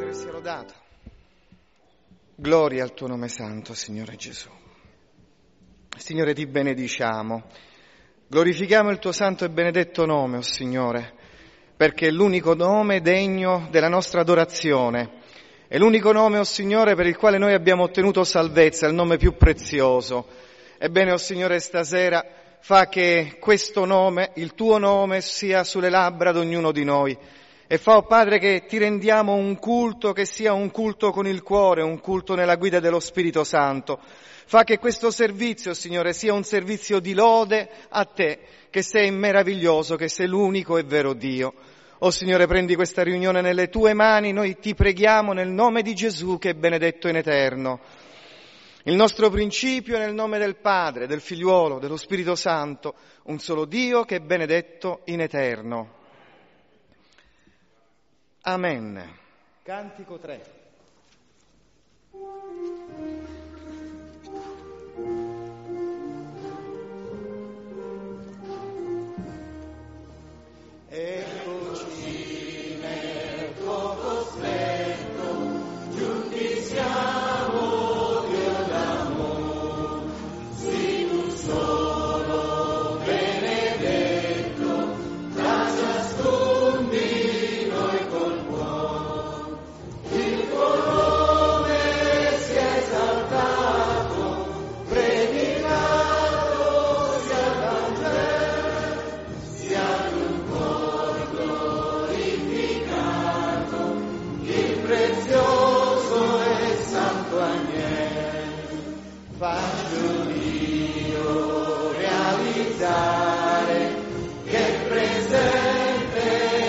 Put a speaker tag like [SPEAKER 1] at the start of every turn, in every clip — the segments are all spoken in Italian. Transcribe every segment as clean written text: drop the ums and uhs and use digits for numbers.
[SPEAKER 1] Signore sia lodato. Gloria al tuo nome santo, Signore Gesù. Signore, ti benediciamo. Glorifichiamo il tuo santo e benedetto nome, o Signore, perché è l'unico nome degno della nostra adorazione. È l'unico nome, o Signore, per il quale noi abbiamo ottenuto salvezza, il nome più prezioso. Ebbene, o Signore, stasera fa che questo nome, il tuo nome, sia sulle labbra di ognuno di noi. E fa, oh Padre, che ti rendiamo un culto che sia un culto con il cuore, un culto nella guida dello Spirito Santo. Fa che questo servizio, Signore, sia un servizio di lode a te, che sei meraviglioso, che sei l'unico e vero Dio. Oh Signore, prendi questa riunione nelle tue mani, noi ti preghiamo nel nome di Gesù che è benedetto in eterno. Il nostro principio è nel nome del Padre, del Figliuolo, dello Spirito Santo, un solo Dio che è benedetto in eterno. Amen. Cantico 3. Eccoci nel tuo cospetto, giunti siamo, Dio d'amore, sii tu solo benedetto, da ciascun di noi col cuore. Il tuo nome sia esaltato, predicato sia da te, sia dunque glorificato il prezioso e santo agnello. Faccio Dio realizzare che è presente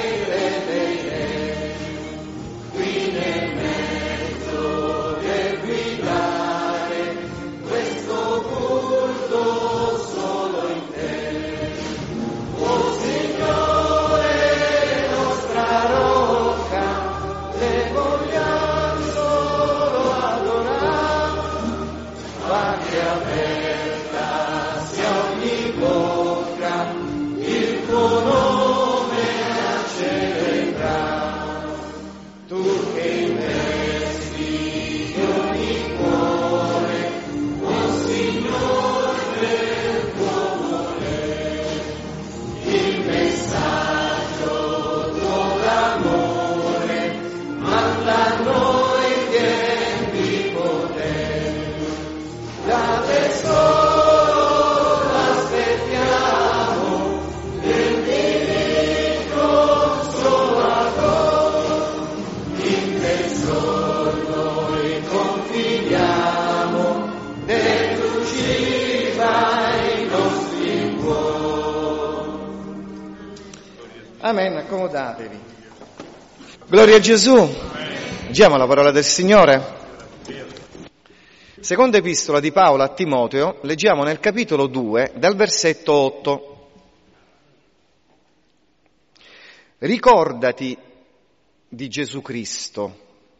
[SPEAKER 1] qui nel mezzo per guidare questo culto solo in te. O Signore, nostra rocca, le vogliamo solo adorare, fa che aperta sia ogni bocca, il tuo nome a celebrare. Tu che investi di ogni cuore, o Signore, del tuo volere, il messaggio tuo d'amore, manda a noi pieni di potere, date solo aspettiamo, del diritto consolatore, in te solo noi confidiamo, dentro ci vai i nostri cuori. Amen, accomodatevi. Gloria a Gesù. Leggiamo la parola del Signore. Seconda epistola di Paolo a Timoteo, leggiamo nel capitolo 2, dal versetto 8. Ricordati di Gesù Cristo,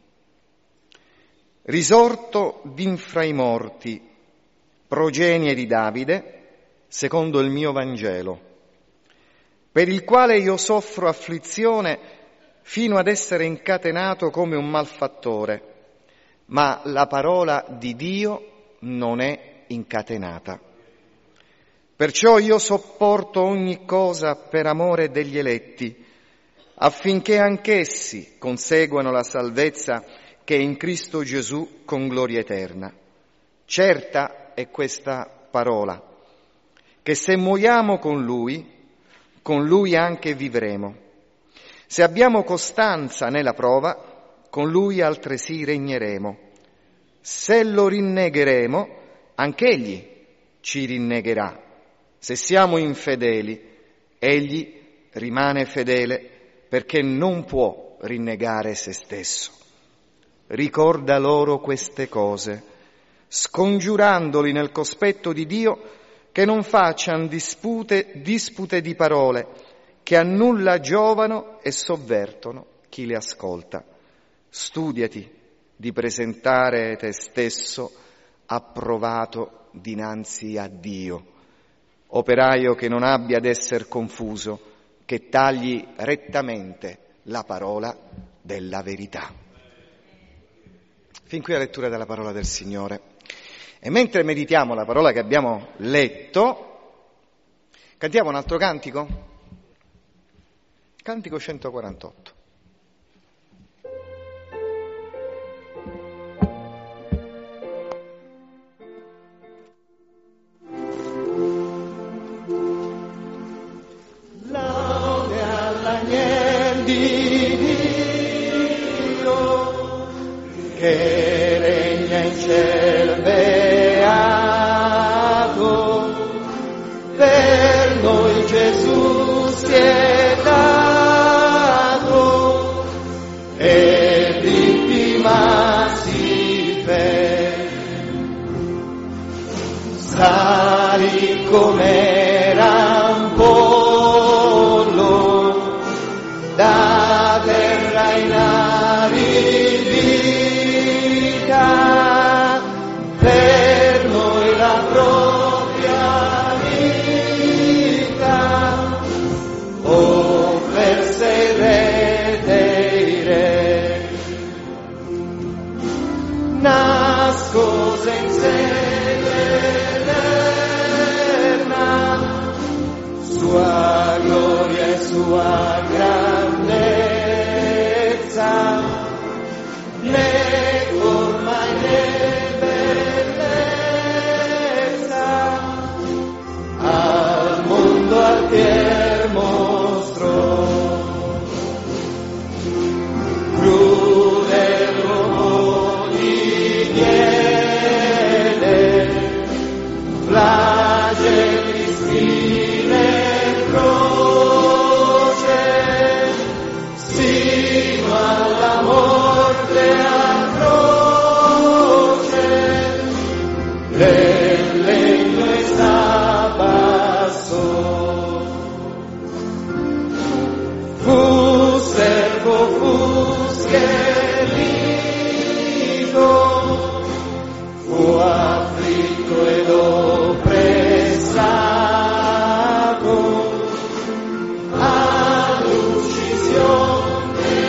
[SPEAKER 1] risorto d'infra i morti, progenie di Davide, secondo il mio Vangelo, per il quale io soffro afflizione fino ad essere incatenato come un malfattore, ma la parola di Dio non è incatenata. Perciò io sopporto ogni cosa per amore degli eletti, affinché anch'essi conseguano la salvezza che è in Cristo Gesù con gloria eterna. Certa è questa parola, che se muoiamo con Lui anche vivremo. Se abbiamo costanza nella prova, con Lui altresì regneremo. Se lo rinnegheremo, anch'Egli ci rinnegherà. Se siamo infedeli, Egli rimane fedele perché non può rinnegare se stesso. Ricorda loro queste cose, scongiurandoli nel cospetto di Dio che non facciano dispute di parole, che a nulla giovano e sovvertono chi le ascolta. Studiati di presentare te stesso approvato dinanzi a Dio, operaio che non abbia ad esser confuso, che tagli rettamente la parola della verità. Fin qui la lettura della parola del Signore. E mentre meditiamo la parola che abbiamo letto, cantiamo un altro cantico? Cantico 148.
[SPEAKER 2] Laude all'agnel di Dio che regna in ciel beato, per noi Gesù si è dato e vittimasi per sali com'era un pollo da terra in aridità, per noi la propria vita offerse il Re dei Re, nascose in sede eterna, sua gloria e sua grandezza, né ormai né bellezza, al mondo altier mostrò. Crudel uomo di miele, flageli, spine, croce, sino alla morte atroce, del legno s'abbassò. Fu servo, fu schiavito, fu afflitto ed oppressato, all'uccisione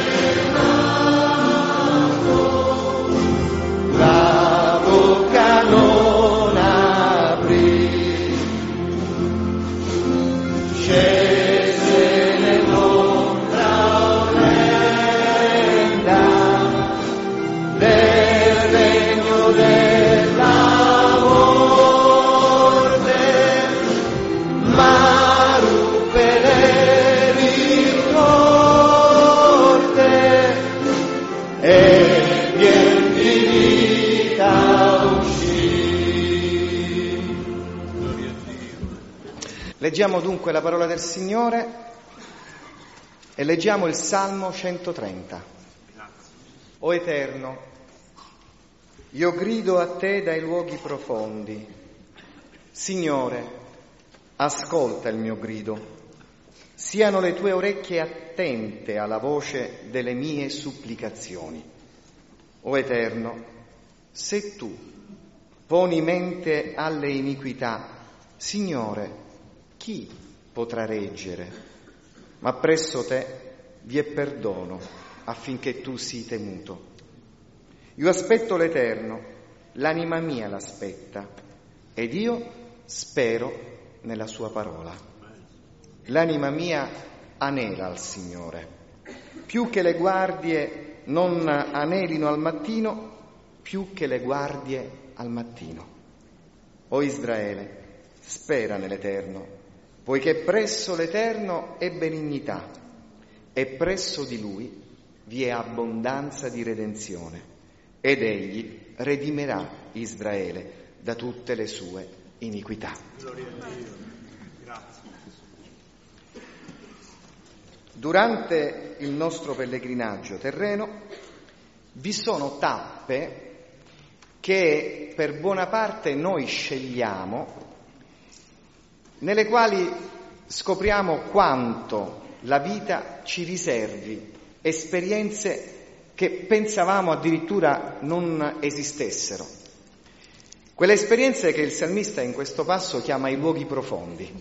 [SPEAKER 2] nato, la bocca non aprì, scese nell'ombra orrenda del regno della morte, ma ruppe le ricorte e pien di vita uscì.
[SPEAKER 1] Leggiamo dunque la parola del Signore e leggiamo il Salmo 130. O Eterno, io grido a te dai luoghi profondi. Signore, ascolta il mio grido. Siano le tue orecchie attente alla voce delle mie supplicazioni. O Eterno, se tu poni mente alle iniquità, Signore, chi potrà reggere? Ma presso te vi è perdono affinché tu sii temuto. Io aspetto l'Eterno, l'anima mia l'aspetta, ed io spero nella sua parola. L'anima mia anela al Signore, più che le guardie non anelino al mattino, più che le guardie al mattino. O Israele, spera nell'Eterno, poiché presso l'Eterno è benignità e presso di Lui vi è abbondanza di redenzione, ed Egli redimerà Israele da tutte le sue iniquità.
[SPEAKER 2] Gloria a Dio. Grazie.
[SPEAKER 1] Durante il nostro pellegrinaggio terreno vi sono tappe che per buona parte noi scegliamo, nelle quali scopriamo quanto la vita ci riservi esperienze che pensavamo addirittura non esistessero. Quelle esperienze che il salmista in questo passo chiama i luoghi profondi.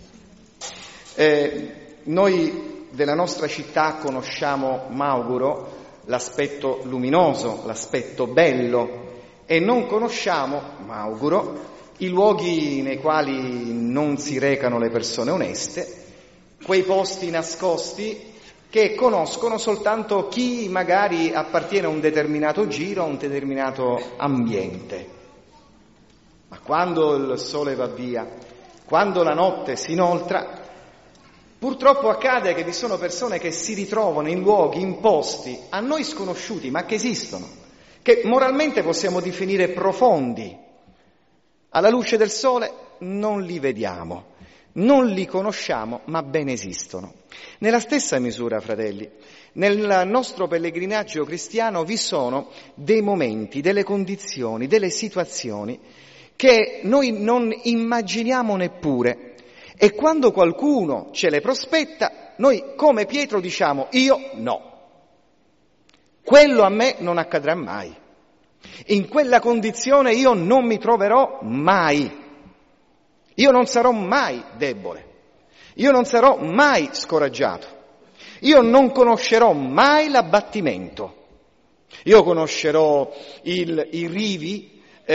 [SPEAKER 1] Noi della nostra città conosciamo Mauguro, l'aspetto luminoso, l'aspetto bello, e non conosciamo, m'auguro, i luoghi nei quali non si recano le persone oneste, quei posti nascosti che conoscono soltanto chi magari appartiene a un determinato giro, a un determinato ambiente. Ma quando il sole va via, quando la notte si inoltra, purtroppo accade che vi sono persone che si ritrovano in luoghi, in posti a noi sconosciuti, ma che esistono, che moralmente possiamo definire profondi. Alla luce del sole non li vediamo, non li conosciamo, ma ben esistono. Nella stessa misura, fratelli, nel nostro pellegrinaggio cristiano vi sono dei momenti, delle condizioni, delle situazioni che noi non immaginiamo neppure. E quando qualcuno ce le prospetta, noi come Pietro diciamo: io no. Quello a me non accadrà mai. In quella condizione io non mi troverò mai. Io non sarò mai debole. Io non sarò mai scoraggiato. Io non conoscerò mai l'abbattimento. Io conoscerò i rivi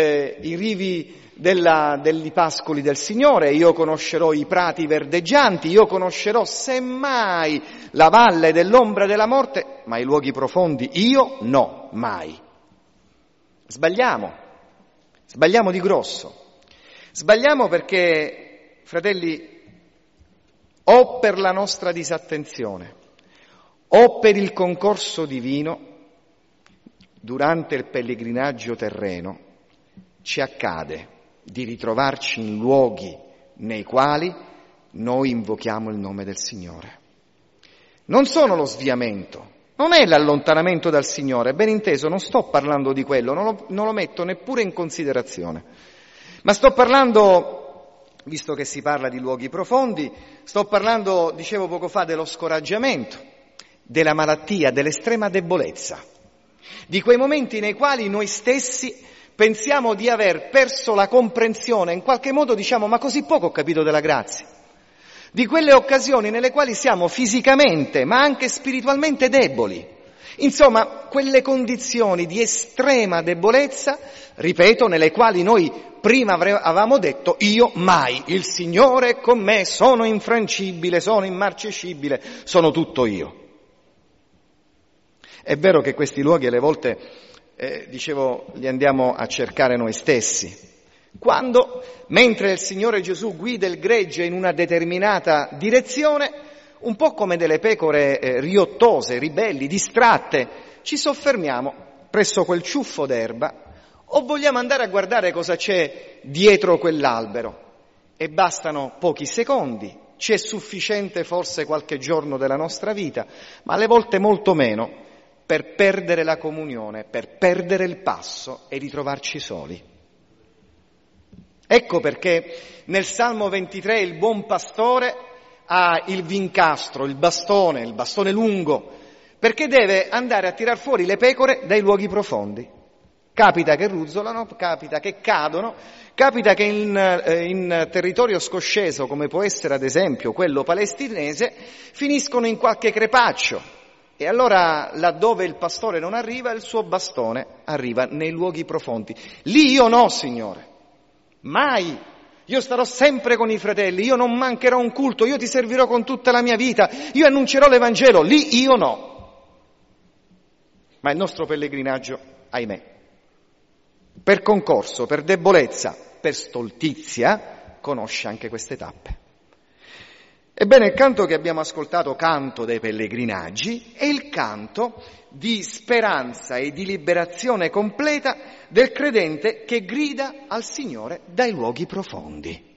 [SPEAKER 1] degli pascoli del Signore, io conoscerò i prati verdeggianti, io conoscerò semmai la valle dell'ombra della morte, ma i luoghi profondi io no, mai. Sbagliamo di grosso. Sbagliamo perché, fratelli, o per la nostra disattenzione o per il concorso divino, durante il pellegrinaggio terreno ci accade di ritrovarci in luoghi nei quali noi invochiamo il nome del Signore. Non sono lo sviamento, non è l'allontanamento dal Signore, ben inteso, non sto parlando di quello, non lo metto neppure in considerazione, ma sto parlando, visto che si parla di luoghi profondi, sto parlando, dicevo poco fa, dello scoraggiamento, della malattia, dell'estrema debolezza, di quei momenti nei quali noi stessi pensiamo di aver perso la comprensione, in qualche modo diciamo: ma così poco ho capito della grazia. Di quelle occasioni nelle quali siamo fisicamente, ma anche spiritualmente deboli. Insomma, quelle condizioni di estrema debolezza, ripeto, nelle quali noi prima avevamo detto: io mai, il Signore è con me, sono infrancibile, sono immarcescibile, sono tutto io. È vero che questi luoghi alle volte, li andiamo a cercare noi stessi. Quando, mentre il Signore Gesù guida il gregge in una determinata direzione, un po' come delle pecore riottose, ribelli, distratte, ci soffermiamo presso quel ciuffo d'erba o vogliamo andare a guardare cosa c'è dietro quell'albero. E bastano pochi secondi, ci è sufficiente forse qualche giorno della nostra vita, ma alle volte molto meno, per perdere la comunione, per perdere il passo e ritrovarci soli. Ecco perché nel Salmo 23 il buon pastore ha il vincastro, il bastone lungo, perché deve andare a tirar fuori le pecore dai luoghi profondi. Capita che ruzzolano, capita che cadono, capita che in territorio scosceso, come può essere ad esempio quello palestinese, finiscono in qualche crepaccio. E allora, laddove il pastore non arriva, il suo bastone arriva nei luoghi profondi. Lì io no, Signore. Mai. Io starò sempre con i fratelli, io non mancherò un culto, io ti servirò con tutta la mia vita, io annuncerò l'Evangelo, lì io no. Ma il nostro pellegrinaggio, ahimè, per concorso, per debolezza, per stoltizia, conosce anche queste tappe. Ebbene, il canto che abbiamo ascoltato, canto dei pellegrinaggi, è il canto di speranza e di liberazione completa del credente che grida al Signore dai luoghi profondi.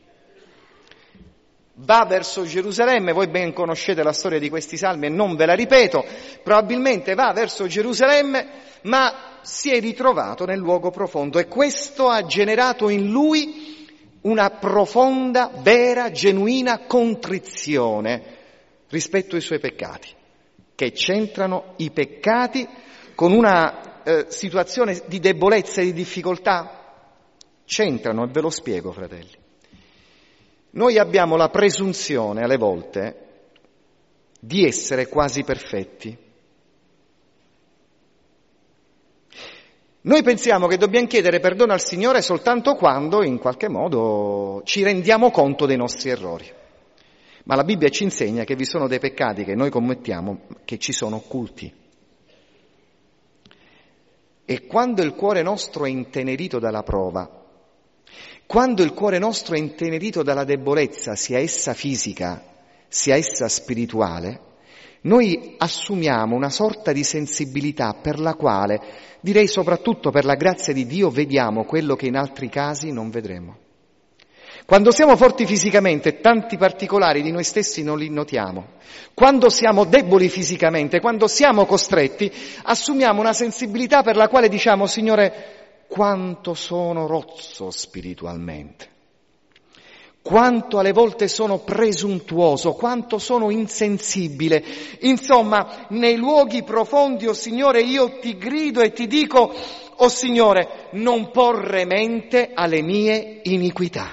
[SPEAKER 1] Va verso Gerusalemme, voi ben conoscete la storia di questi salmi e non ve la ripeto, probabilmente va verso Gerusalemme, ma si è ritrovato nel luogo profondo e questo ha generato in lui una profonda, vera, genuina contrizione rispetto ai suoi peccati, che c'entrano i peccati con una situazione di debolezza e di difficoltà? C'entrano, e ve lo spiego, fratelli. Noi abbiamo la presunzione, alle volte, di essere quasi perfetti. Noi pensiamo che dobbiamo chiedere perdono al Signore soltanto quando, in qualche modo, ci rendiamo conto dei nostri errori. Ma la Bibbia ci insegna che vi sono dei peccati che noi commettiamo che ci sono occulti. E quando il cuore nostro è intenerito dalla prova, quando il cuore nostro è intenerito dalla debolezza, sia essa fisica, sia essa spirituale, noi assumiamo una sorta di sensibilità per la quale, direi soprattutto per la grazia di Dio, vediamo quello che in altri casi non vedremo. Quando siamo forti fisicamente, tanti particolari di noi stessi non li notiamo. Quando siamo deboli fisicamente, quando siamo costretti, assumiamo una sensibilità per la quale diciamo: Signore, quanto sono rozzo spiritualmente, quanto alle volte sono presuntuoso, quanto sono insensibile. Insomma, nei luoghi profondi, o Signore, io ti grido e ti dico: o Signore, non porre mente alle mie iniquità.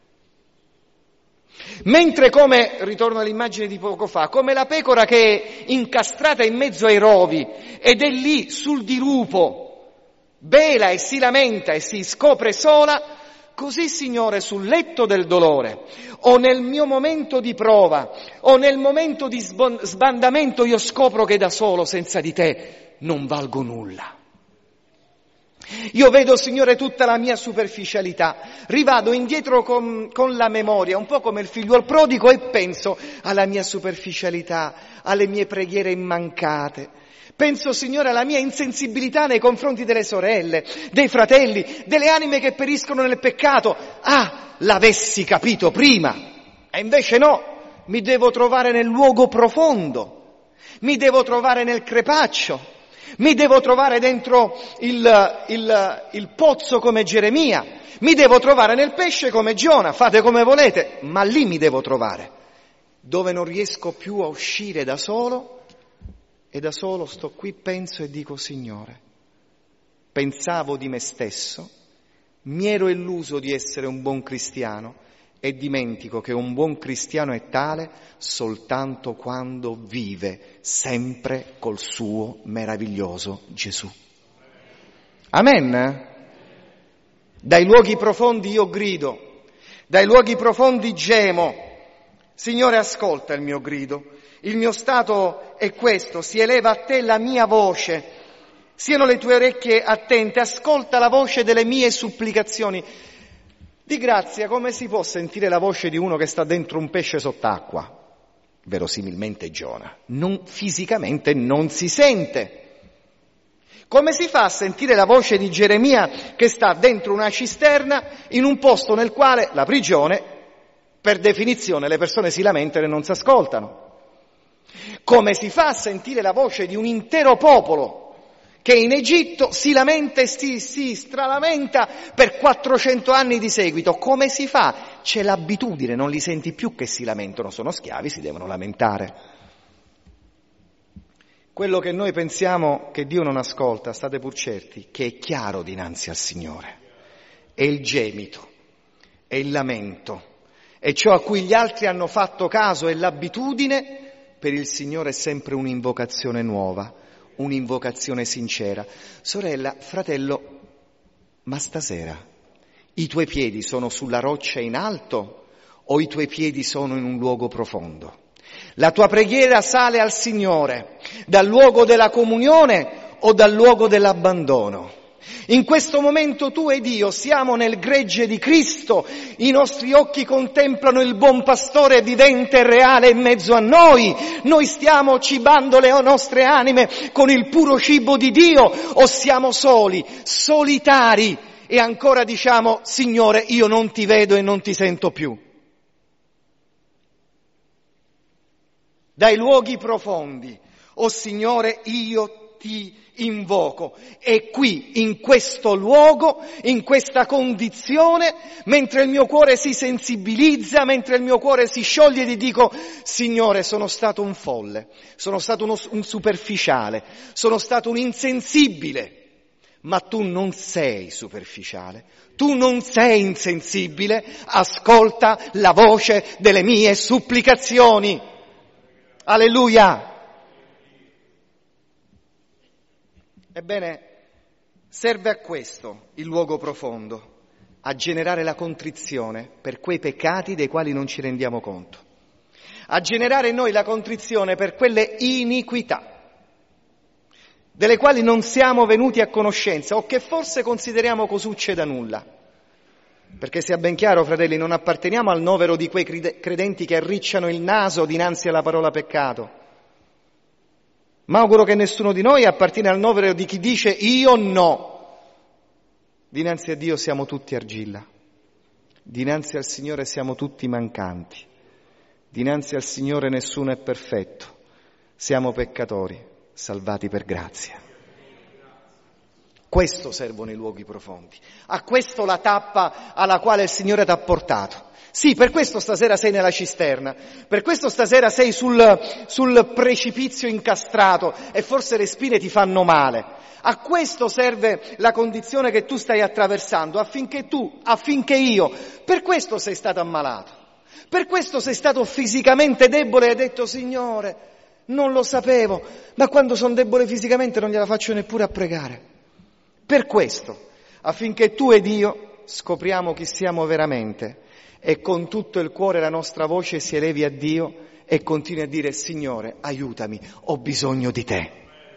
[SPEAKER 1] Mentre come, ritorno all'immagine di poco fa, come la pecora che è incastrata in mezzo ai rovi ed è lì sul dirupo, bela e si lamenta e si scopre sola, così, Signore, sul letto del dolore o nel mio momento di prova o nel momento di sbandamento io scopro che da solo, senza di te, non valgo nulla. Io vedo, Signore, tutta la mia superficialità, rivado indietro con la memoria, un po' come il figliuol prodigo, e penso alla mia superficialità, alle mie preghiere immancate. Penso, Signore, alla mia insensibilità nei confronti delle sorelle, dei fratelli, delle anime che periscono nel peccato. Ah, l'avessi capito prima! E invece no, mi devo trovare nel luogo profondo, mi devo trovare nel crepaccio. Mi devo trovare dentro il pozzo come Geremia, mi devo trovare nel pesce come Giona, fate come volete, ma lì mi devo trovare, dove non riesco più a uscire da solo, e da solo sto qui, penso e dico: Signore, pensavo di me stesso, mi ero illuso di essere un buon cristiano e dimentico che un buon cristiano è tale soltanto quando vive sempre col suo meraviglioso Gesù. Amen? Dai luoghi profondi io grido, dai luoghi profondi gemo: Signore, ascolta il mio grido, il mio stato è questo, si eleva a te la mia voce, siano le tue orecchie attente, ascolta la voce delle mie supplicazioni. Di grazia, come si può sentire la voce di uno che sta dentro un pesce sott'acqua? Verosimilmente Giona. Fisicamente non si sente. Come si fa a sentire la voce di Geremia che sta dentro una cisterna in un posto nel quale la prigione, per definizione, le persone si lamentano e non si ascoltano? Come si fa a sentire la voce di un intero popolo che in Egitto si lamenta e si stralamenta per 400 anni di seguito? Come si fa? C'è l'abitudine, non li senti più che si lamentano, sono schiavi, si devono lamentare. Quello che noi pensiamo che Dio non ascolta, state pur certi, che è chiaro dinanzi al Signore. È il gemito, è il lamento, è ciò a cui gli altri hanno fatto caso, è l'abitudine. Per il Signore è sempre un'invocazione nuova, un'invocazione sincera. Sorella, fratello, ma stasera i tuoi piedi sono sulla roccia in alto o i tuoi piedi sono in un luogo profondo? La tua preghiera sale al Signore dal luogo della comunione o dal luogo dell'abbandono? In questo momento tu ed io siamo nel gregge di Cristo, i nostri occhi contemplano il buon pastore vivente e reale in mezzo a noi stiamo cibando le nostre anime con il puro cibo di Dio, o siamo soli, solitari, e ancora diciamo: Signore, io non ti vedo e non ti sento più. Dai luoghi profondi, o Signore, io ti invoco, e qui, in questo luogo, in questa condizione, mentre il mio cuore si sensibilizza, mentre il mio cuore si scioglie, ti dico: Signore, sono stato un folle, sono stato un superficiale, sono stato un insensibile, ma tu non sei superficiale, tu non sei insensibile, ascolta la voce delle mie supplicazioni. Alleluia! Ebbene, Serve a questo il luogo profondo, a generare la contrizione per quei peccati dei quali non ci rendiamo conto, a generare in noi la contrizione per quelle iniquità delle quali non siamo venuti a conoscenza o che forse consideriamo cosucce da nulla. Perché sia ben chiaro, fratelli, non apparteniamo al novero di quei credenti che arricciano il naso dinanzi alla parola peccato, ma auguro che nessuno di noi appartiene al novero di chi dice io no. Dinanzi a Dio siamo tutti argilla, dinanzi al Signore siamo tutti mancanti, dinanzi al Signore nessuno è perfetto, siamo peccatori, salvati per grazia. Questo servono i luoghi profondi, a questo la tappa alla quale il Signore ti ha portato. Sì, per questo stasera sei nella cisterna, per questo stasera sei sul precipizio incastrato e forse le spine ti fanno male. A questo serve la condizione che tu stai attraversando, affinché io, per questo sei stato ammalato, per questo sei stato fisicamente debole e hai detto Signore, non lo sapevo, ma quando sono debole fisicamente non gliela faccio neppure a pregare. Per questo, affinché tu ed io scopriamo chi siamo veramente e con tutto il cuore la nostra voce si elevi a Dio e continui a dire Signore, aiutami, ho bisogno di te.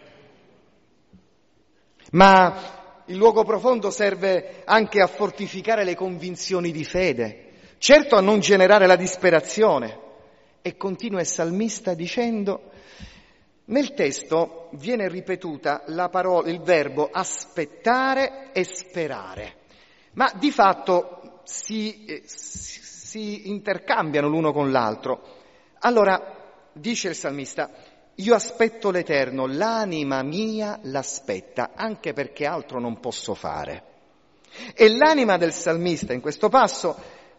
[SPEAKER 1] Ma il luogo profondo serve anche a fortificare le convinzioni di fede, certo a non generare la disperazione. E continua il salmista dicendo, nel testo viene ripetuta il verbo aspettare e sperare, ma di fatto si intercambiano l'uno con l'altro. Allora, dice il salmista, io aspetto l'Eterno, l'anima mia l'aspetta, anche perché altro non posso fare. E l'anima del salmista in questo passo,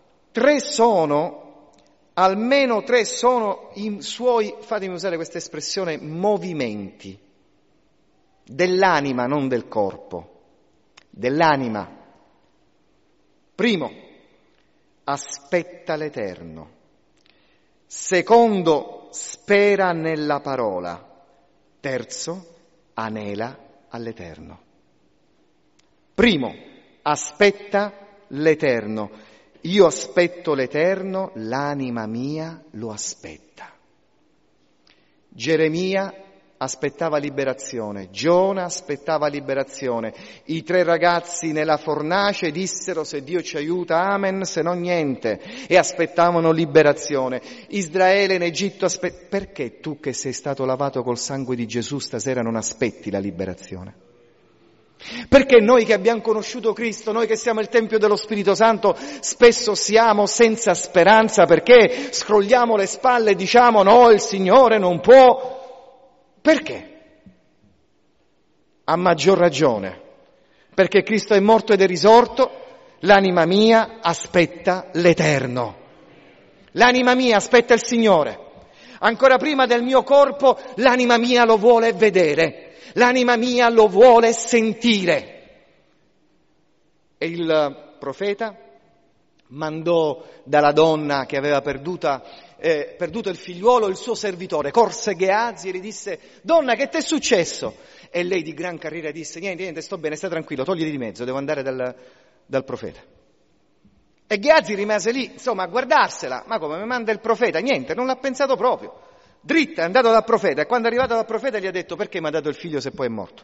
[SPEAKER 1] almeno tre sono i suoi, fatemi usare questa espressione, movimenti dell'anima, non del corpo, dell'anima. Primo, aspetta l'Eterno. Secondo, spera nella parola. Terzo, anela all'Eterno. Primo, aspetta l'Eterno. Io aspetto l'Eterno, l'anima mia lo aspetta. Geremia aspettava liberazione, Giona aspettava liberazione, i 3 ragazzi nella fornace dissero se Dio ci aiuta, amen, se no niente, e aspettavano liberazione. Israele in Egitto perché tu che sei stato lavato col sangue di Gesù stasera non aspetti la liberazione? Perché noi che abbiamo conosciuto Cristo, noi che siamo il Tempio dello Spirito Santo, spesso siamo senza speranza perché scrolliamo le spalle e diciamo no, il Signore non può. Perché? A maggior ragione, perché Cristo è morto ed è risorto, l'anima mia aspetta l'Eterno. L'anima mia aspetta il Signore. Ancora prima del mio corpo, l'anima mia lo vuole vedere. L'anima mia lo vuole sentire. E il profeta mandò dalla donna che aveva perduto il figliuolo il suo servitore, corse Geazi e gli disse: donna, che t'è successo? E lei di gran carriera disse: niente, sto bene, stai tranquillo, togliti di mezzo, devo andare dal profeta. E Geazi rimase lì, insomma, a guardarsela, ma come mi manda il profeta? Niente, non l'ha pensato proprio. Dritta, è andato dal profeta e quando è arrivato dal profeta gli ha detto: perché mi ha dato il figlio se poi è morto?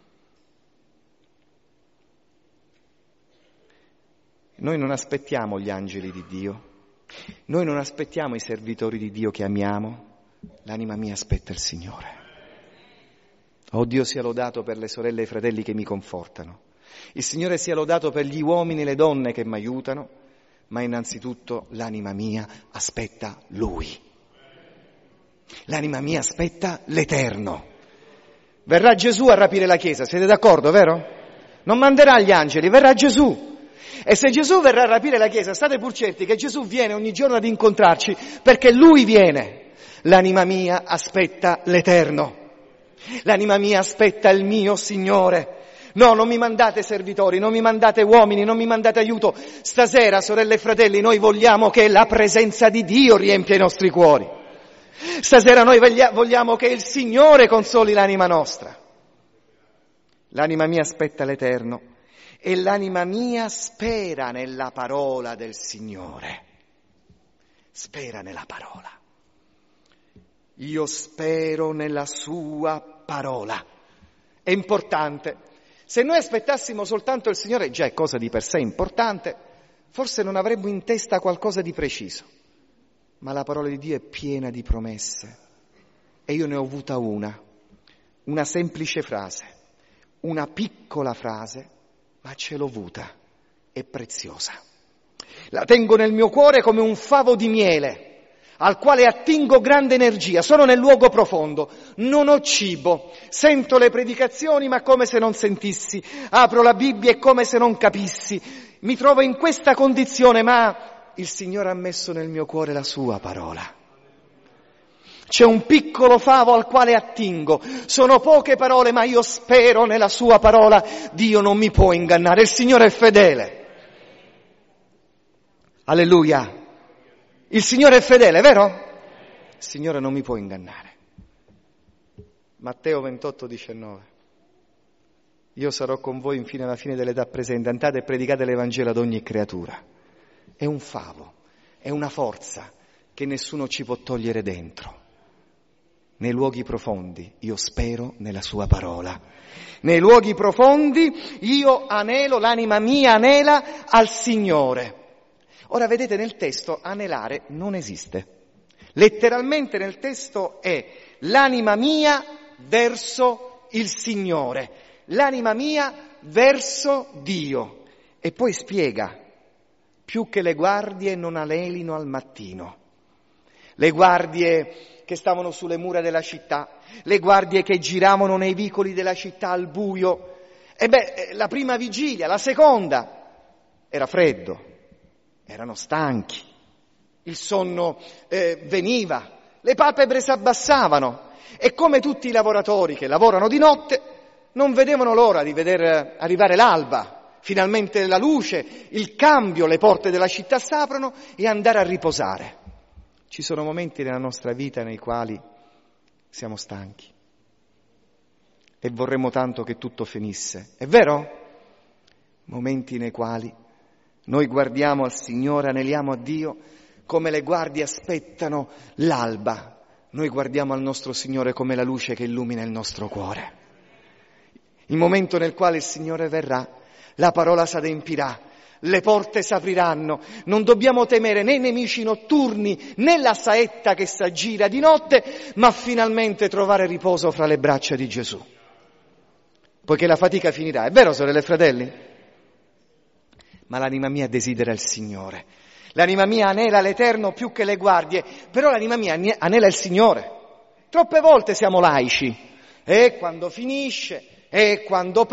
[SPEAKER 1] Noi non aspettiamo gli angeli di Dio, noi non aspettiamo i servitori di Dio che amiamo, l'anima mia aspetta il Signore. Oh, Dio sia lodato per le sorelle e i fratelli che mi confortano, il Signore sia lodato per gli uomini e le donne che mi aiutano, ma innanzitutto l'anima mia aspetta Lui. L'anima mia aspetta l'Eterno. Verrà Gesù a rapire la Chiesa, siete d'accordo, vero? Non manderà gli angeli, verrà Gesù. E se Gesù verrà a rapire la Chiesa, state pur certi che Gesù viene ogni giorno ad incontrarci, perché Lui viene. L'anima mia aspetta l'Eterno. L'anima mia aspetta il mio Signore. No, non mi mandate servitori, non mi mandate uomini, non mi mandate aiuto. Stasera, sorelle e fratelli, noi vogliamo che la presenza di Dio riempia i nostri cuori. Stasera noi vogliamo che il Signore consoli l'anima nostra. l'anima mia aspetta l'Eterno e l'anima mia spera nella parola del Signore. Spera nella parola. Io spero nella sua parola. È importante. Se noi aspettassimo soltanto il Signore, già è cosa di per sé importante, forse non avremmo in testa qualcosa di preciso. Ma la parola di Dio è piena di promesse. E io ne ho avuta una semplice frase, una piccola frase, ma ce l'ho avuta, è preziosa. La tengo nel mio cuore come un favo di miele, al quale attingo grande energia, sono nel luogo profondo, non ho cibo, sento le predicazioni ma come se non sentissi, apro la Bibbia e come se non capissi, mi trovo in questa condizione, ma il Signore ha messo nel mio cuore la sua parola. C'è un piccolo favo al quale attingo, sono poche parole ma io spero nella sua parola, Dio non mi può ingannare, il Signore è fedele. Alleluia! Il Signore è fedele, vero? Il Signore non mi può ingannare. Matteo 28,19. Io sarò con voi infine alla fine dell'età presente, andate e predicate l'Evangelo ad ogni creatura. È un favo, è una forza che nessuno ci può togliere dentro. Nei luoghi profondi io spero nella sua parola. Nei luoghi profondi io anelo, l'anima mia anela al Signore. Ora vedete nel testo anelare non esiste. Letteralmente nel testo è l'anima mia verso il Signore, l'anima mia verso Dio. E poi spiega, più che le guardie non anelino al mattino. Le guardie che stavano sulle mura della città, le guardie che giravano nei vicoli della città al buio. La prima vigilia, la seconda, era freddo. Erano stanchi, il sonno veniva, le palpebre si abbassavano e come tutti i lavoratori che lavorano di notte non vedevano l'ora di vedere arrivare l'alba, finalmente la luce, il cambio, le porte della città s'aprono e andare a riposare. Ci sono momenti nella nostra vita nei quali siamo stanchi e vorremmo tanto che tutto finisse, è vero? Momenti nei quali noi guardiamo al Signore, aneliamo a Dio, come le guardie aspettano l'alba. Noi guardiamo al nostro Signore come la luce che illumina il nostro cuore. Il momento nel quale il Signore verrà, la parola s'adempirà, le porte s'apriranno. Non dobbiamo temere né i nemici notturni, né la saetta che s'aggira di notte, ma finalmente trovare riposo fra le braccia di Gesù. Poiché la fatica finirà. È vero, sorelle e fratelli? Ma l'anima mia desidera il Signore. L'anima mia anela l'Eterno più che le guardie, però l'anima mia anela il Signore. Troppe volte siamo laici. E quando finisce, e quando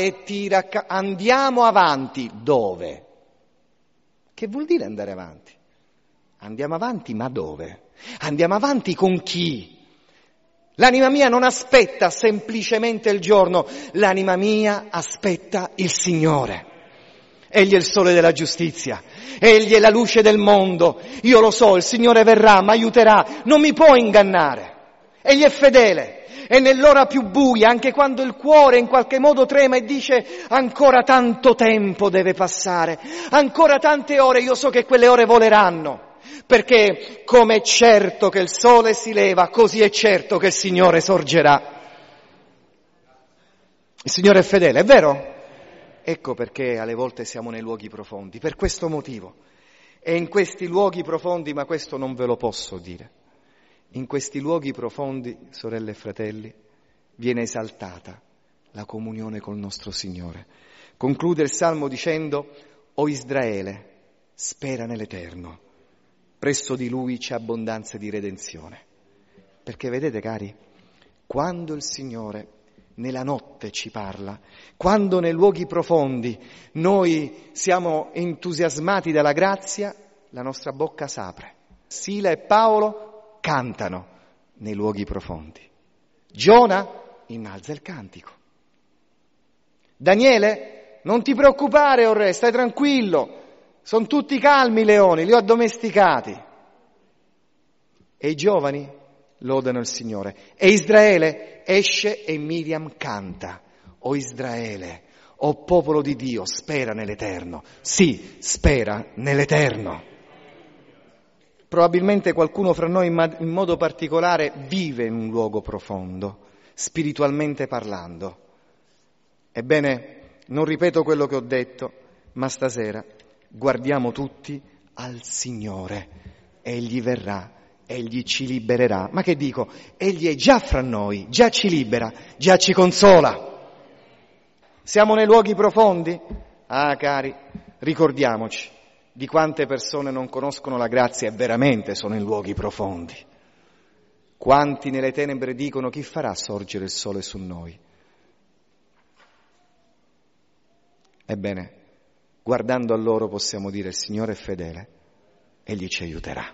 [SPEAKER 1] andiamo avanti. Dove? Che vuol dire andare avanti? Andiamo avanti, ma dove? Andiamo avanti con chi? L'anima mia non aspetta semplicemente il giorno, l'anima mia aspetta il Signore. Egli è il sole della giustizia, Egli è la luce del mondo. Io lo so, il Signore verrà, mi aiuterà, non mi può ingannare. Egli è fedele e nell'ora più buia, anche quando il cuore in qualche modo trema e dice ancora tanto tempo deve passare, ancora tante ore, io so che quelle ore voleranno, perché come è certo che il sole si leva, così è certo che il Signore sorgerà. Il Signore è fedele, è vero? Ecco perché alle volte siamo nei luoghi profondi, per questo motivo. E in questi luoghi profondi, ma questo non ve lo posso dire, in questi luoghi profondi, sorelle e fratelli, viene esaltata la comunione col nostro Signore. Conclude il Salmo dicendo: «O Israele, spera nell'Eterno, presso di Lui c'è abbondanza di redenzione». Perché vedete, cari, quando il Signore nella notte ci parla, quando nei luoghi profondi noi siamo entusiasmati dalla grazia, la nostra bocca s'apre. Sila e Paolo cantano nei luoghi profondi. Giona innalza il cantico. Daniele, non ti preoccupare, o re, stai tranquillo, sono tutti calmi i leoni, li ho addomesticati. E i giovani lodano il Signore. E Israele esce e Miriam canta. o Israele, o popolo di Dio, spera nell'Eterno. Sì, spera nell'Eterno. Probabilmente qualcuno fra noi in modo particolare vive in un luogo profondo, spiritualmente parlando. Ebbene, non ripeto quello che ho detto, ma stasera guardiamo tutti al Signore. Egli verrà, Egli ci libererà. Ma che dico? Egli è già fra noi, già ci libera, già ci consola. Siamo nei luoghi profondi? Ah, cari, ricordiamoci di quante persone non conoscono la grazia e veramente sono in luoghi profondi. Quanti nelle tenebre dicono: chi farà sorgere il sole su noi? Ebbene, guardando a loro possiamo dire: il Signore è fedele, Egli ci aiuterà.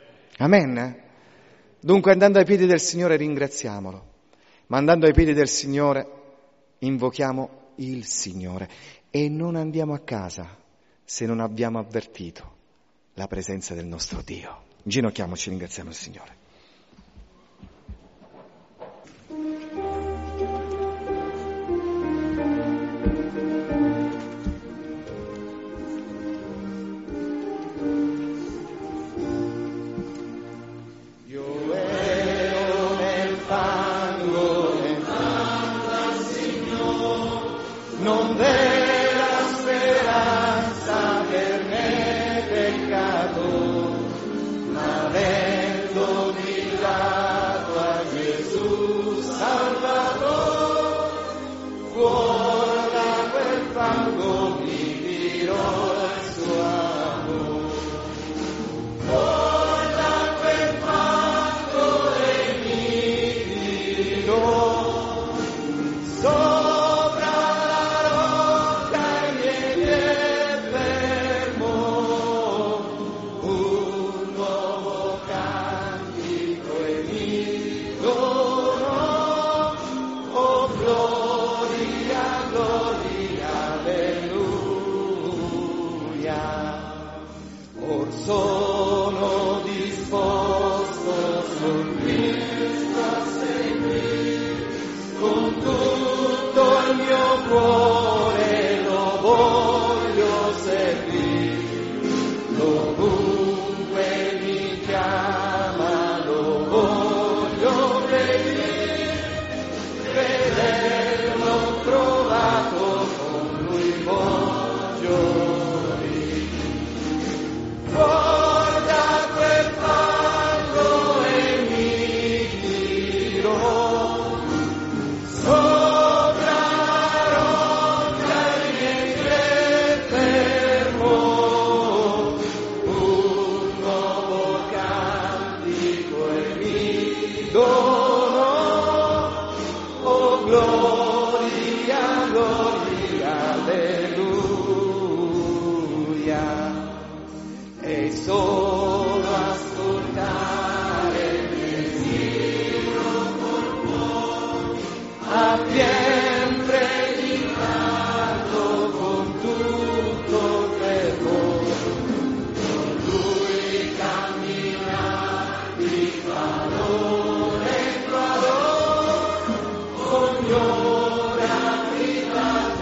[SPEAKER 1] Amen? Dunque, andando ai piedi del Signore ringraziamolo, ma andando ai piedi del Signore invochiamo il Signore e non andiamo a casa se non abbiamo avvertito la presenza del nostro Dio. Ginocchiamoci e ringraziamo il Signore.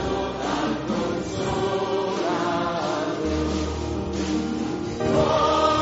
[SPEAKER 2] Oh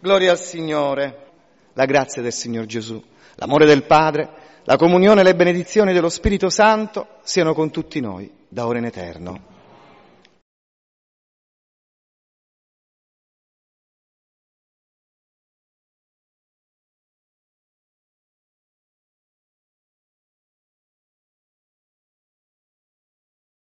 [SPEAKER 1] Gloria al Signore. La grazia del Signor Gesù, l'amore del Padre, la comunione e le benedizioni dello Spirito Santo siano con tutti noi, da ora in eterno.